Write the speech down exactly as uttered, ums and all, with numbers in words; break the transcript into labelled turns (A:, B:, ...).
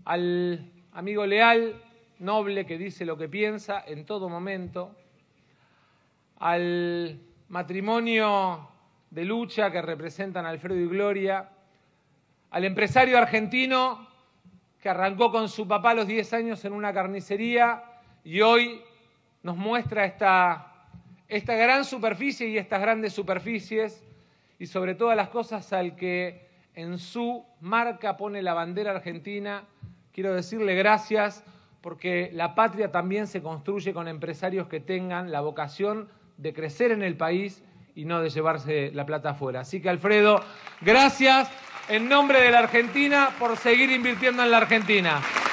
A: al amigo leal, noble, que dice lo que piensa en todo momento, al matrimonio de lucha que representan Alfredo y Gloria, al empresario argentino que arrancó con su papá a los diez años en una carnicería y hoy nos muestra esta, esta gran superficie y estas grandes superficies, y sobre todas las cosas al que en su marca pone la bandera argentina. Quiero decirle gracias, porque la patria también se construye con empresarios que tengan la vocación de crecer en el país y no de llevarse la plata afuera. Así que, Alfredo, gracias en nombre de la Argentina por seguir invirtiendo en la Argentina.